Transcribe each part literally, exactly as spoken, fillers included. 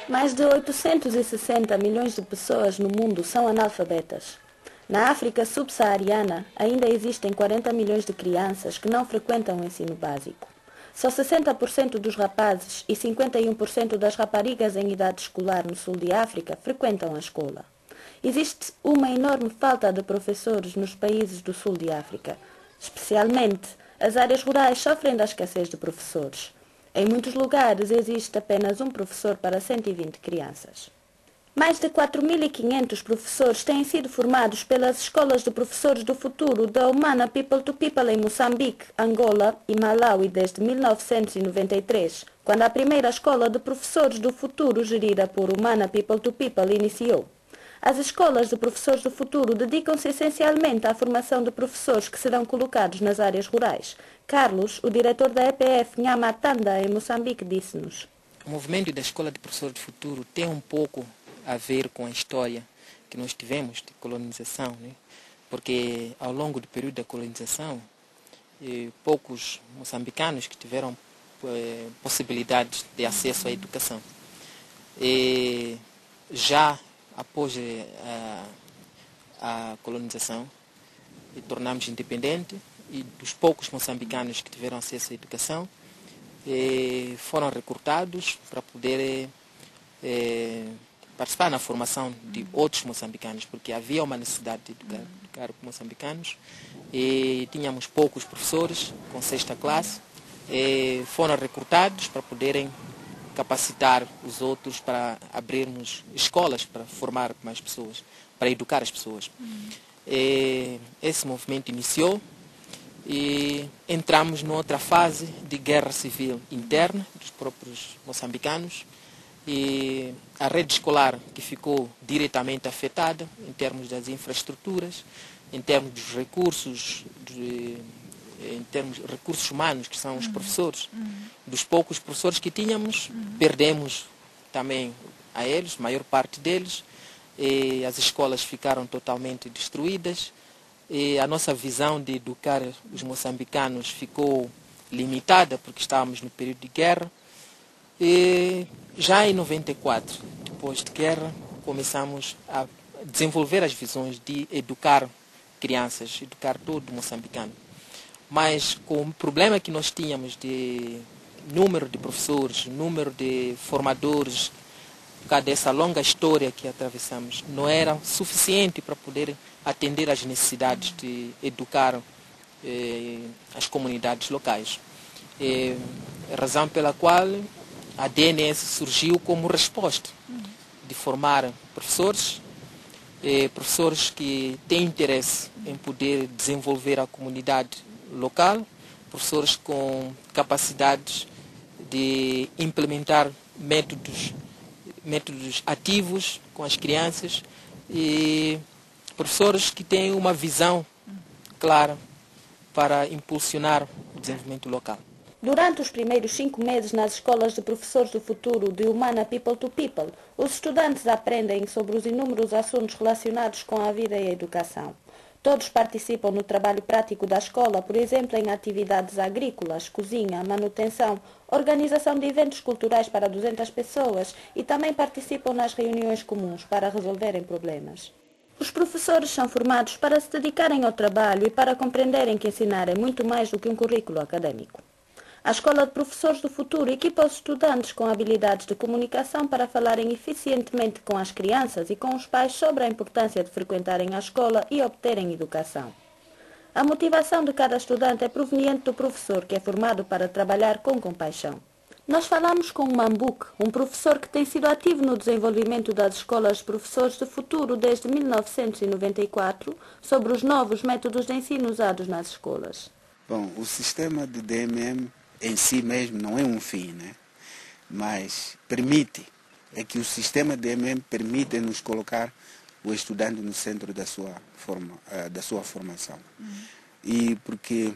Mais de oitocentos e sessenta milhões de pessoas no mundo são analfabetas. Na África subsaariana, ainda existem quarenta milhões de crianças que não frequentam o ensino básico. Só sessenta por cento dos rapazes e cinquenta e um por cento das raparigas em idade escolar no sul de África frequentam a escola. Existe uma enorme falta de professores nos países do sul de África. Especialmente, as áreas rurais sofrem da escassez de professores. Em muitos lugares existe apenas um professor para cento e vinte crianças. Mais de quatro mil e quinhentos professores têm sido formados pelas escolas de professores do futuro da Humana People to People em Moçambique, Angola e Malawi desde mil novecentos e noventa e três, quando a primeira escola de professores do futuro gerida por Humana People to People iniciou. As escolas de professores do futuro dedicam-se essencialmente à formação de professores que serão colocados nas áreas rurais. Carlos, o diretor da E P F Nhamatanda em Moçambique, disse-nos: O movimento da Escola de Professores do Futuro tem um pouco a ver com a história que nós tivemos de colonização, né? Porque ao longo do período da colonização, eh, poucos moçambicanos que tiveram eh, possibilidades de acesso à educação. E já após a, a colonização, e tornamos independente, e dos poucos moçambicanos que tiveram acesso à educação, eh, foram recrutados para poder eh, participar na formação de outros moçambicanos, porque havia uma necessidade de educar, educar moçambicanos, e tínhamos poucos professores com sexta classe, e foram recrutados para poderem capacitar os outros para abrirmos escolas para formar mais pessoas, para educar as pessoas. Uhum. E esse movimento iniciou e entramos noutra fase de guerra civil interna dos próprios moçambicanos, e a rede escolar que ficou diretamente afetada em termos das infraestruturas, em termos dos recursos, de, em termos de recursos humanos, que são os professores. Dos poucos professores que tínhamos, perdemos também a eles, a maior parte deles, e as escolas ficaram totalmente destruídas, e a nossa visão de educar os moçambicanos ficou limitada, porque estávamos no período de guerra. E já em noventa e quatro, depois de guerra, começamos a desenvolver as visões de educar crianças, educar todo moçambicano. Mas com o problema que nós tínhamos de número de professores, número de formadores, por causa dessa longa história que atravessamos, não era suficiente para poder atender às necessidades de educar eh, as comunidades locais. É a razão pela qual a D N S surgiu como resposta de formar professores, eh, professores que têm interesse em poder desenvolver a comunidade local, professores com capacidades de implementar métodos, métodos ativos com as crianças, e professores que têm uma visão clara para impulsionar o desenvolvimento local. Durante os primeiros cinco meses nas escolas de professores do futuro de Humana People to People, os estudantes aprendem sobre os inúmeros assuntos relacionados com a vida e a educação. Todos participam no trabalho prático da escola, por exemplo, em atividades agrícolas, cozinha, manutenção, organização de eventos culturais para duzentas pessoas, e também participam nas reuniões comuns para resolverem problemas. Os professores são formados para se dedicarem ao trabalho e para compreenderem que ensinar é muito mais do que um currículo acadêmico. A Escola de Professores do Futuro equipa os estudantes com habilidades de comunicação para falarem eficientemente com as crianças e com os pais sobre a importância de frequentarem a escola e obterem educação. A motivação de cada estudante é proveniente do professor, que é formado para trabalhar com compaixão. Nós falamos com o Mambuque, um professor que tem sido ativo no desenvolvimento das escolas de professores do futuro desde mil novecentos e noventa e quatro, sobre os novos métodos de ensino usados nas escolas. Bom, o sistema de D M M em si mesmo não é um fim, né? Mas permite, é que o sistema de D M M permite nos colocar o estudante no centro da sua, forma, da sua formação. Uhum. E porque,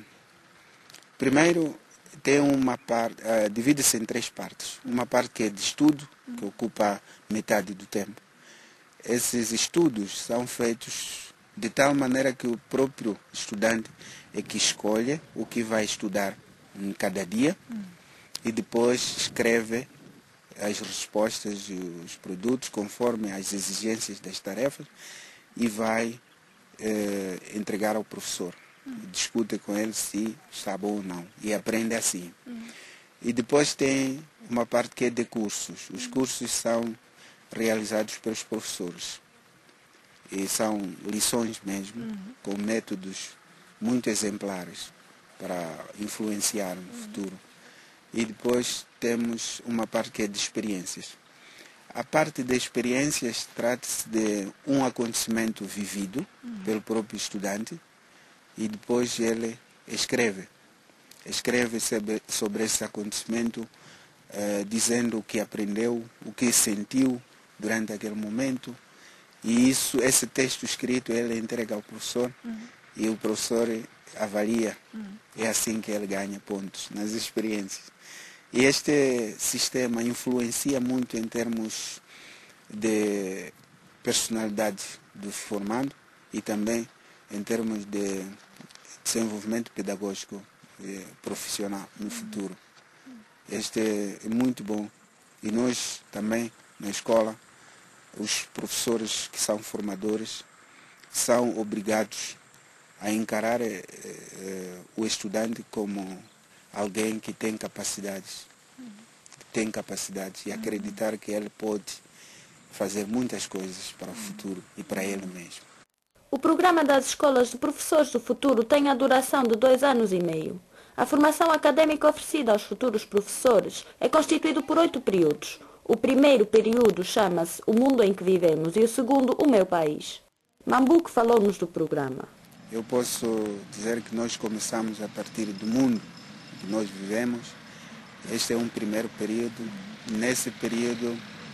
primeiro, tem uma parte, uh, divide-se em três partes. Uma parte que é de estudo, uhum, que ocupa metade do tempo. Esses estudos são feitos de tal maneira que o próprio estudante é que escolhe o que vai estudar em cada dia, hum, e depois escreve as respostas e os produtos conforme as exigências das tarefas e vai eh, entregar ao professor. Discute com ele se está bom ou não e aprende assim. E depois tem uma parte que é de cursos. Os cursos são realizados pelos professores. E são lições mesmo, uhum. com métodos muito exemplares para influenciar no uhum. futuro. E depois temos uma parte que é de experiências. A parte de experiências trata-se de um acontecimento vivido uhum. pelo próprio estudante e depois ele escreve. Escreve sobre, sobre esse acontecimento, eh, dizendo o que aprendeu, o que sentiu durante aquele momento. E isso, esse texto escrito ele entrega ao professor uhum. e o professor avalia. Uhum. É assim que ele ganha pontos nas experiências. E este sistema influencia muito em termos de personalidade do formando e também em termos de desenvolvimento pedagógico e profissional no futuro. Este é muito bom. E nós também, na escola, os professores que são formadores são obrigados a encarar eh, eh, o estudante como alguém que tem capacidades, que tem capacidades e acreditar que ele pode fazer muitas coisas para o futuro e para ele mesmo. O programa das escolas de professores do futuro tem a duração de dois anos e meio. A formação acadêmica oferecida aos futuros professores é constituído por oito períodos. O primeiro período chama-se O Mundo em que Vivemos e o segundo, O Meu País. Mambuque falou-nos do programa. Eu posso dizer que nós começamos a partir do mundo que nós vivemos. Este é um primeiro período. Nesse período,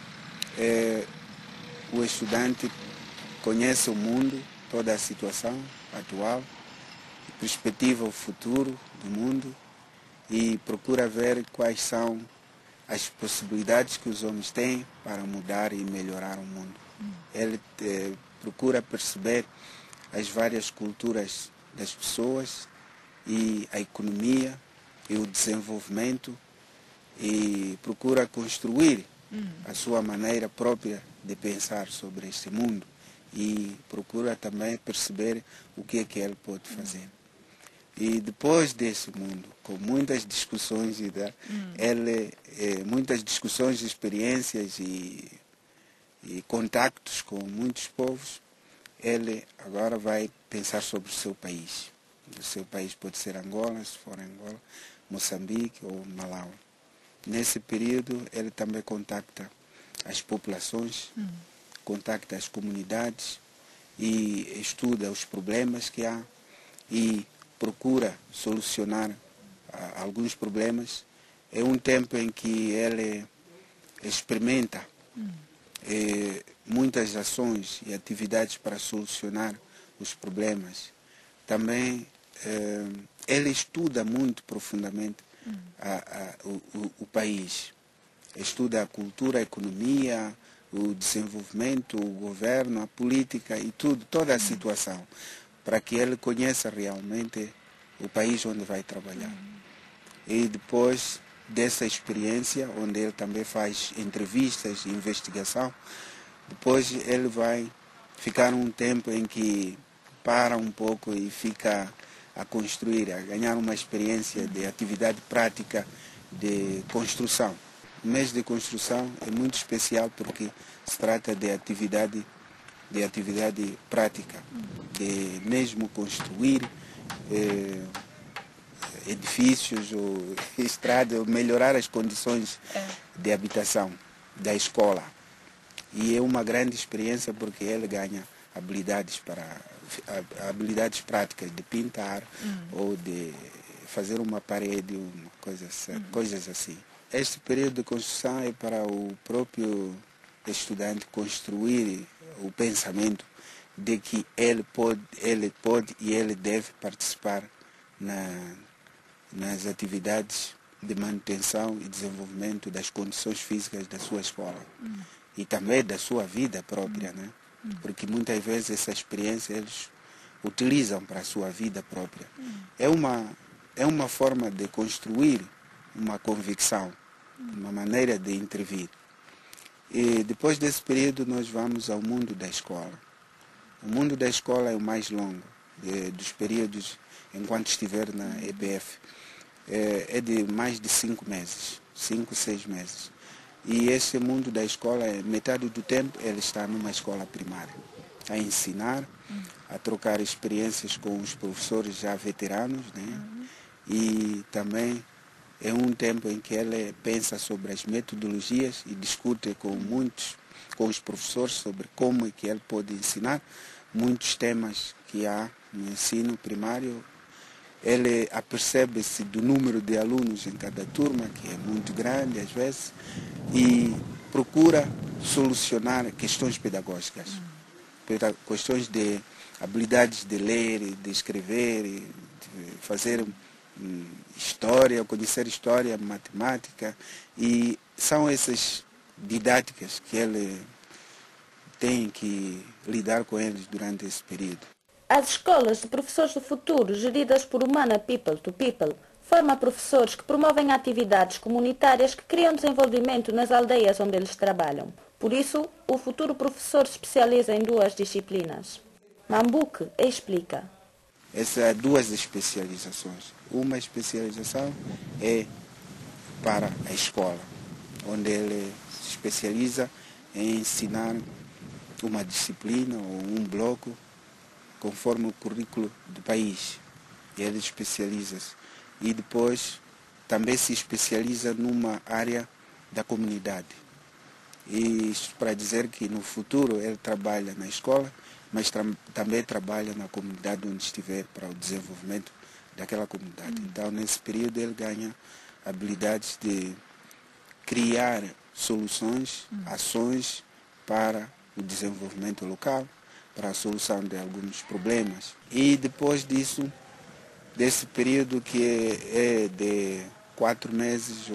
é, o estudante conhece o mundo, toda a situação atual, perspectiva o futuro do mundo e procura ver quais são as possibilidades que os homens têm para mudar e melhorar o mundo. Ele eh, procura perceber as várias culturas das pessoas e a economia e o desenvolvimento e procura construir a sua maneira própria de pensar sobre este mundo e procura também perceber o que é que ele pode fazer. E depois desse mundo, com muitas discussões, e da, hum. ele, eh, muitas discussões, experiências e, e contactos com muitos povos, ele agora vai pensar sobre o seu país. O seu país pode ser Angola, se for Angola, Moçambique ou Malawi. Nesse período, ele também contacta as populações, hum. contacta as comunidades e estuda os problemas que há e procura solucionar ah, alguns problemas. É um tempo em que ele experimenta hum. eh, muitas ações e atividades para solucionar os problemas. Também eh, ele estuda muito profundamente hum. a, a, o, o país. Estuda a cultura, a economia, o desenvolvimento, o governo, a política e tudo, toda a situação, para que ele conheça realmente o país onde vai trabalhar. E depois dessa experiência, onde ele também faz entrevistas e investigação, depois ele vai ficar um tempo em que para um pouco e fica a construir, a ganhar uma experiência de atividade prática de construção. O mês de construção é muito especial porque se trata de atividade, de atividade prática, de mesmo construir eh, edifícios ou estradas, ou melhorar as condições de habitação da escola. E é uma grande experiência porque ele ganha habilidades, para, habilidades práticas de pintar uhum. ou de fazer uma parede, uma coisa, uhum. coisas assim. Este período de construção é para o próprio estudante construir o pensamento de que ele pode, ele pode e ele deve participar na, nas atividades de manutenção e desenvolvimento das condições físicas da sua escola uhum. e também da sua vida própria, uhum. né? Porque muitas vezes essa experiência eles utilizam para a sua vida própria. Uhum. É uma, é uma forma de construir uma convicção uma maneira de intervir. E depois desse período nós vamos ao mundo da escola. O mundo da escola é o mais longo de, dos períodos enquanto estiver na E P F. É, é de mais de cinco meses, cinco, seis meses. E esse mundo da escola, metade do tempo ele está numa escola primária, a ensinar, a trocar experiências com os professores já veteranos, né? E também é um tempo em que ele pensa sobre as metodologias e discute com muitos, com os professores sobre como é que ele pode ensinar muitos temas que há no ensino primário. Ele apercebe-se do número de alunos em cada turma, que é muito grande às vezes, e procura solucionar questões pedagógicas, questões de habilidades de ler, de escrever, de fazer hum, história, conhecer história, matemática, e são essas didáticas que ele tem que lidar com eles durante esse período. As escolas de professores do futuro, geridas por Humana People to People, formam professores que promovem atividades comunitárias que criam desenvolvimento nas aldeias onde eles trabalham. Por isso, o futuro professor se especializa em duas disciplinas. Mambuque explica. Essas duas especializações. Uma especialização é para a escola, onde ele se especializa em ensinar uma disciplina ou um bloco conforme o currículo do país. Ele especializa-se. E depois também se especializa numa área da comunidade. E isso para dizer que no futuro ele trabalha na escola, mas tra também trabalha na comunidade onde estiver para o desenvolvimento daquela comunidade. Hum. Então, nesse período, ele ganha habilidades de criar soluções, hum. ações para o desenvolvimento local, para a solução de alguns problemas. E depois disso, desse período que é de quatro meses,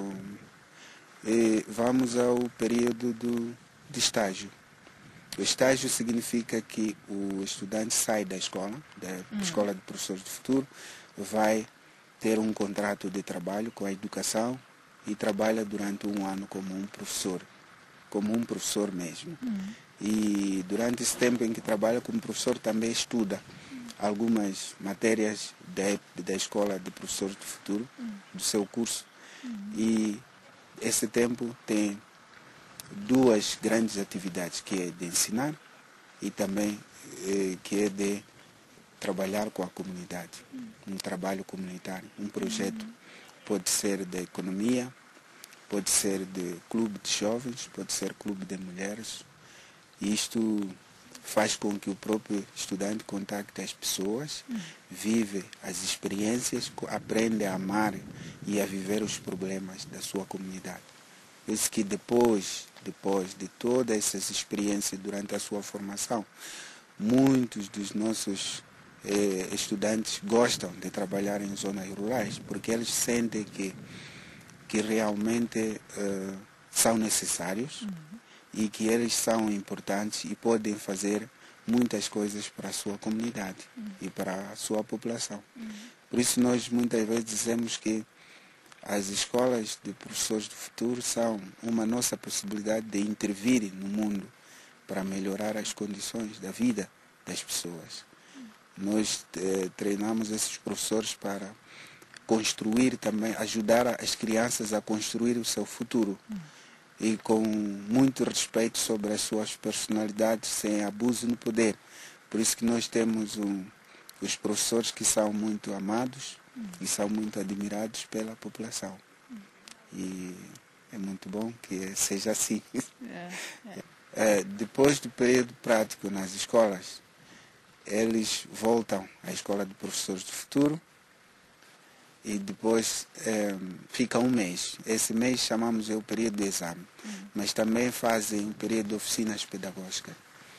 vamos ao período do, de estágio. O estágio significa que o estudante sai da escola, da hum. Escola de Professores do Futuro, vai ter um contrato de trabalho com a educação e trabalha durante um ano como um professor, como um professor mesmo. Hum. E durante esse tempo em que trabalha como professor também estuda algumas matérias da, da Escola de Professores do Futuro, do seu curso. E esse tempo tem duas grandes atividades, que é de ensinar e também eh, que é de trabalhar com a comunidade, um trabalho comunitário, um projeto. Pode ser de economia, pode ser de clube de jovens, pode ser clube de mulheres. Isto faz com que o próprio estudante contacte as pessoas, hum. vive as experiências, aprende a amar e a viver os problemas da sua comunidade. Por isso que depois, depois de todas essas experiências durante a sua formação, muitos dos nossos eh, estudantes gostam de trabalhar em zonas rurais, porque eles sentem que, que realmente eh, são necessários. Hum. E que eles são importantes e podem fazer muitas coisas para a sua comunidade uhum. e para a sua população. Uhum. Por isso nós muitas vezes dizemos que as escolas de professores do futuro são uma nossa possibilidade de intervir no mundo para melhorar as condições da vida das pessoas. Uhum. Nós eh, treinamos esses professores para construir também, ajudar as crianças a construir o seu futuro. Uhum. E com muito respeito sobre as suas personalidades, sem abuso no poder. Por isso que nós temos um, os professores que são muito amados hum. e são muito admirados pela população. Hum. E é muito bom que seja assim. É, é. É, depois do período prático nas escolas, eles voltam à Escola de Professores do Futuro, e depois é, fica um mês. Esse mês chamamos o período de exame, uhum. mas também fazem um período de oficinas pedagógicas.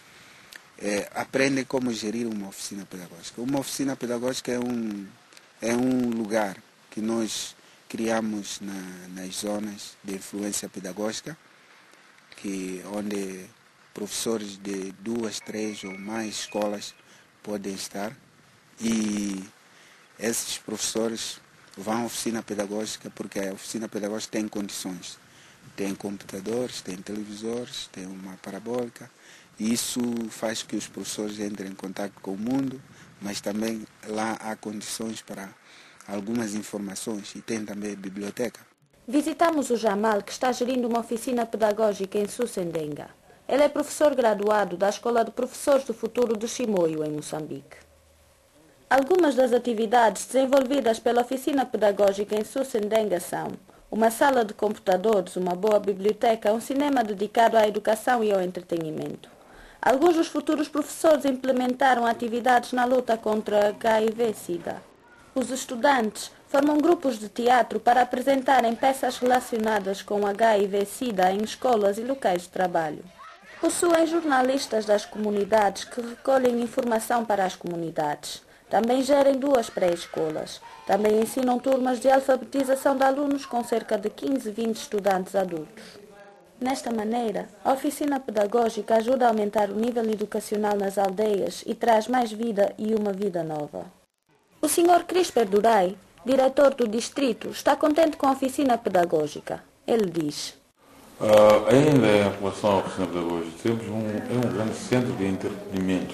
É, aprendem como gerir uma oficina pedagógica. Uma oficina pedagógica é um, é um lugar que nós criamos na, nas zonas de influência pedagógica, que, onde professores de duas, três ou mais escolas podem estar. E esses professores vão à oficina pedagógica porque a oficina pedagógica tem condições Tem computadores, tem televisores, tem uma parabólica. E isso faz que os professores entrem em contato com o mundo, mas também lá há condições para algumas informações e tem também biblioteca. Visitamos o Jamal, que está gerindo uma oficina pedagógica em Susendenga. Ele é professor graduado da Escola de Professores do Futuro de Chimoio, em Moçambique. Algumas das atividades desenvolvidas pela oficina pedagógica em Susendenga são uma sala de computadores, uma boa biblioteca, um cinema dedicado à educação e ao entretenimento. Alguns dos futuros professores implementaram atividades na luta contra H I V sida. Os estudantes formam grupos de teatro para apresentarem peças relacionadas com H I V sida em escolas e locais de trabalho. Possuem jornalistas das comunidades que recolhem informação para as comunidades. Também gerem duas pré-escolas. Também ensinam turmas de alfabetização de alunos com cerca de quinze, vinte estudantes adultos. Nesta maneira, a oficina pedagógica ajuda a aumentar o nível educacional nas aldeias e traz mais vida e uma vida nova. O senhor Crisper Durai, diretor do distrito, está contente com a oficina pedagógica. Ele diz: Uh, ainda em relação à oficina pedagógica, temos um, é um grande centro de entretenimento.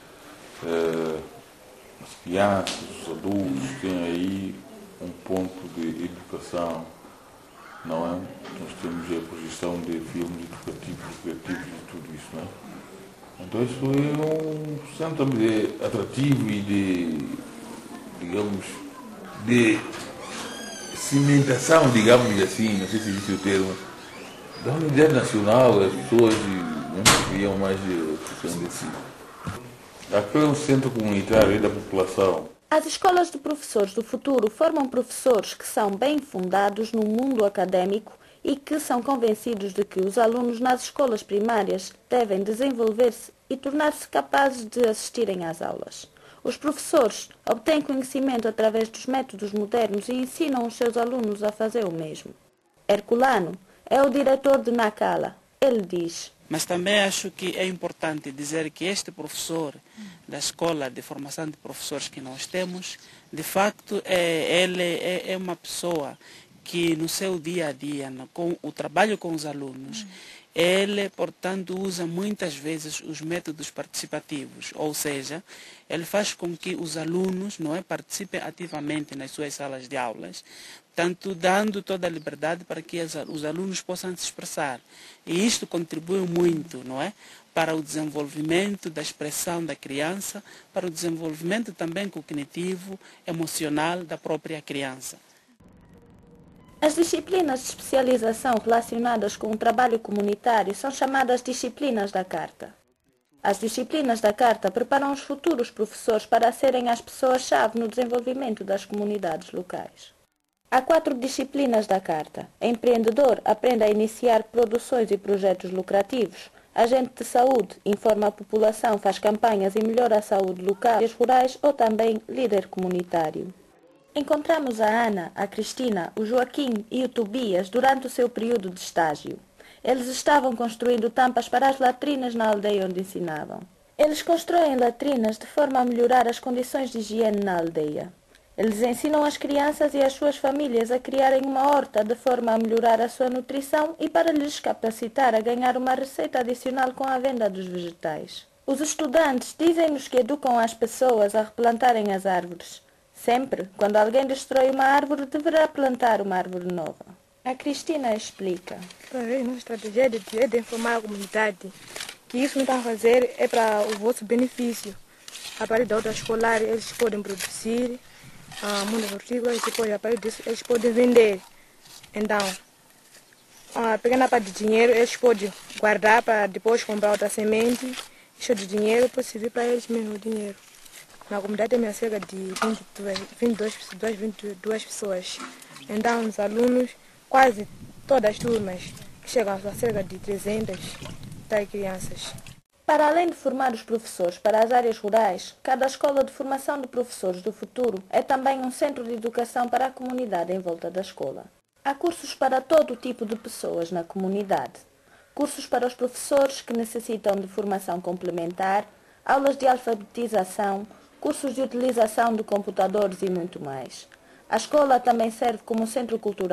Uh, as crianças, os adultos têm aí um ponto de educação, não é? Nós temos a projeção de filmes educativos, criativos e tudo isso, não é? Então isso é um centro de atrativo e de, digamos, de cimentação, digamos assim, não sei se existe o termo, da unidade nacional. As pessoas não queriam mais de opção de si. Aqui é um centro comunitário da população. As escolas de professores do futuro formam professores que são bem fundados no mundo académico e que são convencidos de que os alunos nas escolas primárias devem desenvolver-se e tornar-se capazes de assistirem às aulas. Os professores obtêm conhecimento através dos métodos modernos e ensinam os seus alunos a fazer o mesmo. Herculano é o diretor de Nacala. Ele diz: mas também acho que é importante dizer que este professor da escola de formação de professores que nós temos, de facto, é, ele é, é uma pessoa que no seu dia a dia, no, com o trabalho com os alunos, ele, portanto, usa muitas vezes os métodos participativos, ou seja, ele faz com que os alunos, não é, participem ativamente nas suas salas de aulas, tanto dando toda a liberdade para que os alunos possam se expressar. E isto contribui muito, não é, para o desenvolvimento da expressão da criança, para o desenvolvimento também cognitivo, emocional da própria criança. As disciplinas de especialização relacionadas com o trabalho comunitário são chamadas disciplinas da Carta. As disciplinas da Carta preparam os futuros professores para serem as pessoas-chave no desenvolvimento das comunidades locais. Há quatro disciplinas da Carta. Empreendedor aprende a iniciar produções e projetos lucrativos. Agente de saúde informa a população, faz campanhas e melhora a saúde local, rurais ou também líder comunitário. Encontramos a Ana, a Cristina, o Joaquim e o Tobias durante o seu período de estágio. Eles estavam construindo tampas para as latrinas na aldeia onde ensinavam. Eles constroem latrinas de forma a melhorar as condições de higiene na aldeia. Eles ensinam as crianças e as suas famílias a criarem uma horta de forma a melhorar a sua nutrição e para lhes capacitar a ganhar uma receita adicional com a venda dos vegetais. Os estudantes dizem-nos que educam as pessoas a replantarem as árvores. Sempre, quando alguém destrói uma árvore, deverá plantar uma árvore nova. A Cristina explica. A nossa estratégia é de, é de informar a comunidade que isso que estão a fazer é para o vosso benefício. A partir da outra escolar, eles podem produzir ah, muitas hortícolas e depois, a partir disso, eles podem vender. Então, ah, pegando a parte de dinheiro, eles podem guardar para depois comprar outra semente. Isso de dinheiro pode servir para eles mesmo o dinheiro. Na comunidade tem cerca de vinte e duas, vinte e duas, vinte e duas pessoas. Então, os alunos, quase todas as turmas, chegam a cerca de trezentas crianças. Para além de formar os professores para as áreas rurais, cada escola de formação de professores do futuro é também um centro de educação para a comunidade em volta da escola. Há cursos para todo tipo de pessoas na comunidade. Cursos para os professores que necessitam de formação complementar, aulas de alfabetização, cursos de utilização de computadores e muito mais. A escola também serve como centro cultural,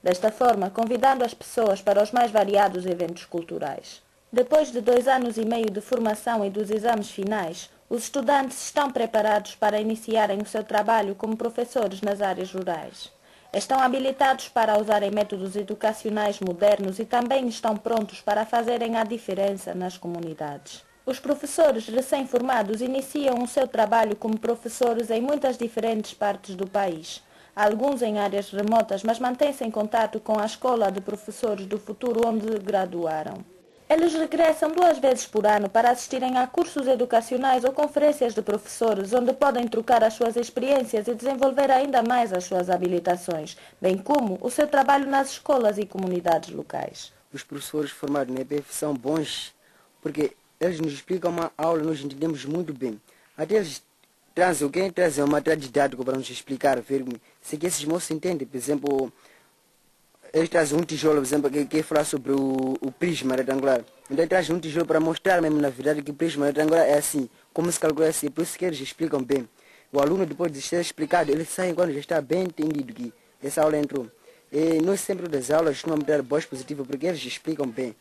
desta forma convidando as pessoas para os mais variados eventos culturais. Depois de dois anos e meio de formação e dos exames finais, os estudantes estão preparados para iniciarem o seu trabalho como professores nas áreas rurais. Estão habilitados para usarem métodos educacionais modernos e também estão prontos para fazerem a diferença nas comunidades. Os professores recém-formados iniciam o seu trabalho como professores em muitas diferentes partes do país. Alguns em áreas remotas, mas mantêm-se em contato com a escola de professores do futuro onde graduaram. Eles regressam duas vezes por ano para assistirem a cursos educacionais ou conferências de professores, onde podem trocar as suas experiências e desenvolver ainda mais as suas habilitações, bem como o seu trabalho nas escolas e comunidades locais. Os professores formados na E P F são bons porque eles nos explicam uma aula, nós entendemos muito bem. Até eles trazem, quem trazem uma material didático para nos explicar, ver se que esses moços entendem. Por exemplo, eles trazem um tijolo, por exemplo, que quer falar sobre o, o prisma retangular. Então eles trazem um tijolo para mostrar mesmo na verdade que o prisma retangular é assim, como se calcula assim, por isso que eles explicam bem. O aluno, depois de ser explicado, ele sai quando já está bem entendido que essa aula entrou. E nós sempre das aulas costumamos dar boas positivas porque eles explicam bem.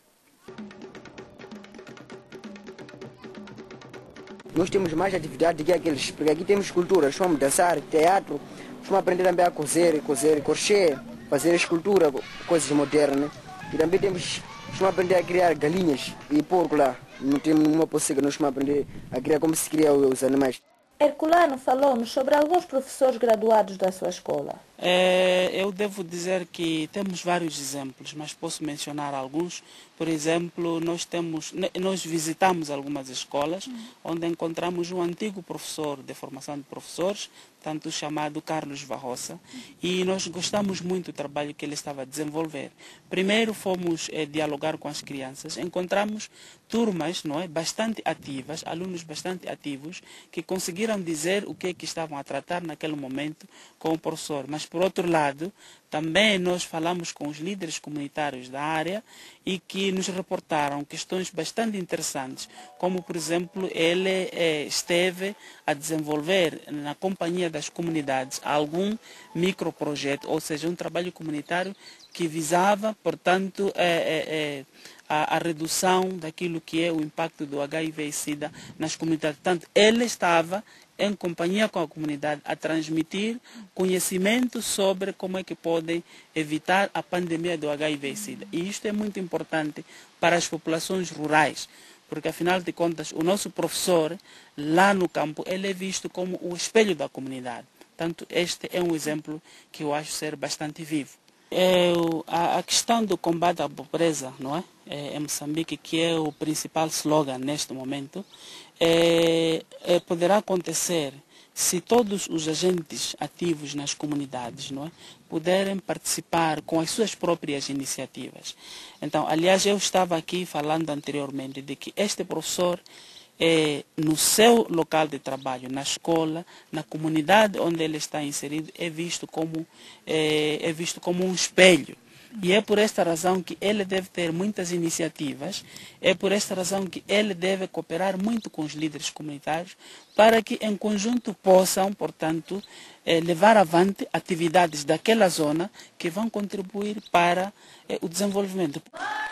Nós temos mais atividade que aqueles, porque aqui temos cultura, vamos dançar, teatro, vamos aprender também a cozer, cozer, crochê, fazer escultura, coisas modernas. E também temos, vamos aprender a criar galinhas e porco lá. Não temos nenhuma possível, nós vamos aprender a criar como se cria os animais. Herculano falou-nos sobre alguns professores graduados da sua escola. É, eu devo dizer que temos vários exemplos, mas posso mencionar alguns. Por exemplo, nós, temos, nós visitamos algumas escolas uhum. onde encontramos um antigo professor de formação de professores, tanto chamado Carlos Varroça, uhum. e nós gostamos muito do trabalho que ele estava a desenvolver. Primeiro fomos é, dialogar com as crianças, encontramos turmas não é, bastante ativas, alunos bastante ativos, que conseguiram dizer o que, é que estavam a tratar naquele momento com o professor. Mas, por outro lado, também nós falamos com os líderes comunitários da área e que nos reportaram questões bastante interessantes, como, por exemplo, ele eh, esteve a desenvolver na companhia das comunidades algum microprojeto, ou seja, um trabalho comunitário que visava, portanto, eh, eh, a, a redução daquilo que é o impacto do H I V e SIDA nas comunidades. Portanto, ele estava em companhia com a comunidade, a transmitir conhecimento sobre como é que podem evitar a pandemia do H I V e SIDA. E isto é muito importante para as populações rurais, porque, afinal de contas, o nosso professor, lá no campo, ele é visto como o espelho da comunidade. Portanto, este é um exemplo que eu acho ser bastante vivo. É, a, a questão do combate à pobreza, não é? É, em Moçambique, que é o principal slogan neste momento, é, é, poderá acontecer se todos os agentes ativos nas comunidades não é, puderem participar com as suas próprias iniciativas. Então, aliás, eu estava aqui falando anteriormente de que este professor, é, no seu local de trabalho, na escola, na comunidade onde ele está inserido, é visto como, é, é visto como um espelho. E é por esta razão que ele deve ter muitas iniciativas, é por esta razão que ele deve cooperar muito com os líderes comunitários para que em conjunto possam, portanto, eh, levar avante atividades daquela zona que vão contribuir para eh, o desenvolvimento.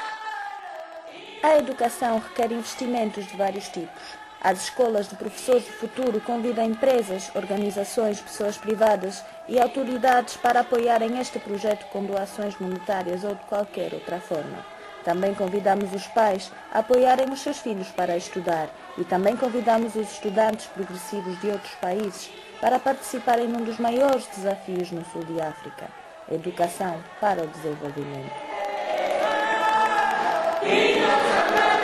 A educação requer investimentos de vários tipos. As escolas de professores do futuro convidam empresas, organizações, pessoas privadas e autoridades para apoiarem este projeto com doações monetárias ou de qualquer outra forma. Também convidamos os pais a apoiarem os seus filhos para estudar e também convidamos os estudantes progressivos de outros países para participarem num dos maiores desafios no sul de África, a educação para o desenvolvimento.